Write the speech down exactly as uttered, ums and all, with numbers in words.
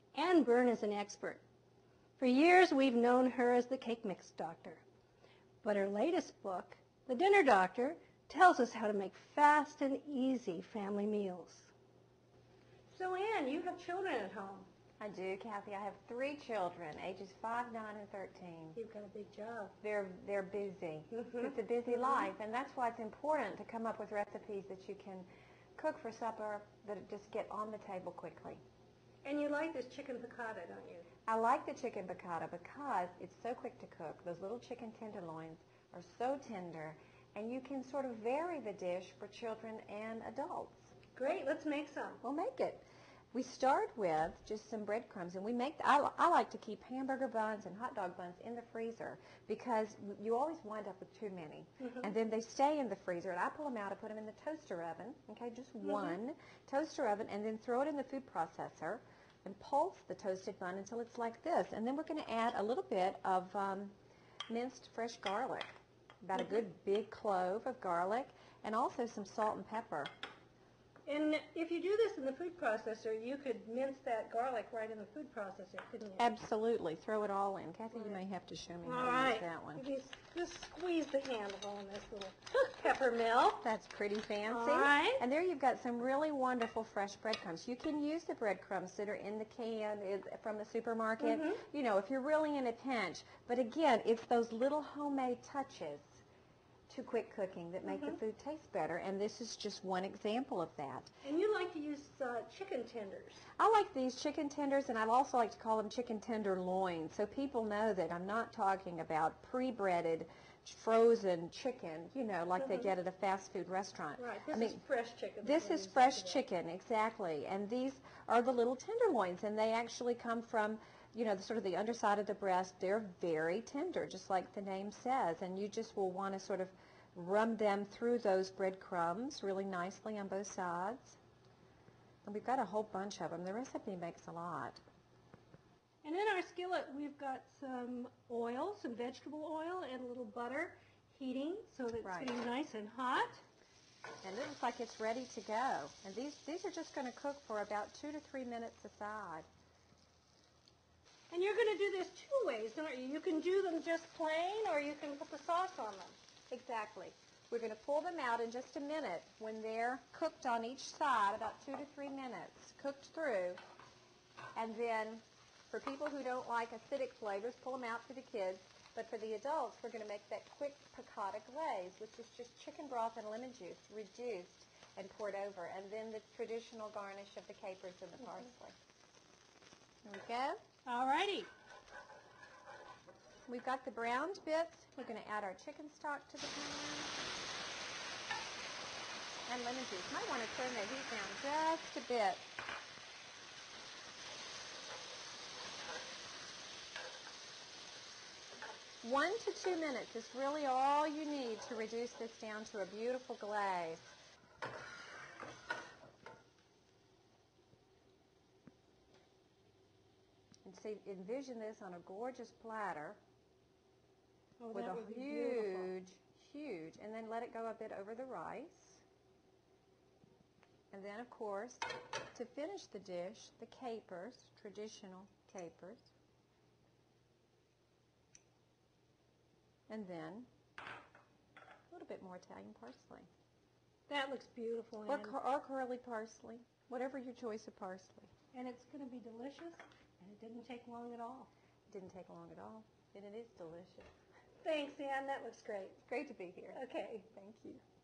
Ann Byrne is an expert. For years, we've known her as the cake mix doctor. But her latest book, The Dinner Doctor, tells us how to make fast and easy family meals. So Ann, you have children at home. I do, Kathy. I have three children, ages five, nine, and thirteen. You've got a big job. They're they're busy. Mm-hmm. It's a busy Mm-hmm. life, and that's why it's important to come up with recipes that you can cook for supper that just get on the table quickly. And you like this chicken piccata, don't you? I like the chicken piccata because it's so quick to cook. Those little chicken tenderloins are so tender, and you can sort of vary the dish for children and adults. Great, let's make some. We'll make it. We start with just some breadcrumbs, and we make, the, I, I like to keep hamburger buns and hot dog buns in the freezer because you always wind up with too many. Mm-hmm. And then they stay in the freezer, and I pull them out, I put them in the toaster oven, okay, just mm-hmm. one toaster oven, and then throw it in the food processor and pulse the toasted bun until it's like this. And then we're going to add a little bit of um, minced fresh garlic, about mm-hmm. a good big clove of garlic, and also some salt and pepper. And if you do this in the food processor, you could mince that garlic right in the food processor, couldn't you? Absolutely. Throw it all in. Kathy, right. You may have to show me all how to right. use that one. You just squeeze the handle on this little pepper mill. That's pretty fancy. All right. And there you've got some really wonderful fresh breadcrumbs. You can use the breadcrumbs that are in the can from the supermarket, mm-hmm. you know, if you're really in a pinch. But again, it's those little homemade touches to quick cooking that make mm-hmm. the food taste better, and this is just one example of that. And you like to use uh, chicken tenders. I like these chicken tenders, and I also like to call them chicken tenderloin, so people know that I'm not talking about pre-breaded, frozen chicken, you know, like mm-hmm. they get at a fast food restaurant. Right, this I mean, is fresh chicken. This is fresh chicken, exactly, and these are the little tenderloins, and they actually come from, you know, the sort of the underside of the breast. They're very tender, just like the name says, and you just will want to sort of rub them through those breadcrumbs really nicely on both sides. And we've got a whole bunch of them. The recipe makes a lot. And in our skillet, we've got some oil, some vegetable oil, and a little butter heating so that it's right. getting nice and hot. And it looks like it's ready to go. And these, these are just going to cook for about two to three minutes aside. And you're going to do this two ways, aren't you? You can do them just plain, or you can put the sauce on them. Exactly. We're going to pull them out in just a minute when they're cooked on each side, about two to three minutes, cooked through. And then for people who don't like acidic flavors, pull them out for the kids. But for the adults, we're going to make that quick piccata glaze, which is just chicken broth and lemon juice reduced and poured over. And then the traditional garnish of the capers and the parsley. There we go. All righty. We've got the browned bits. We're going to add our chicken stock to the pan. And lemon juice. Might want to turn the heat down just a bit. One to two minutes is really all you need to reduce this down to a beautiful glaze. And see, envision this on a gorgeous platter. Oh, with a huge, beautiful. huge, and then let it go a bit over the rice. And then, of course, to finish the dish, the capers, traditional capers. And then a little bit more Italian parsley. That looks beautiful. Or, or curly parsley, whatever your choice of parsley. And it's going to be delicious, and it didn't take long at all. It didn't take long at all, and it is delicious. Thanks, Ann. That looks great. Great to be here. Okay. Thank you.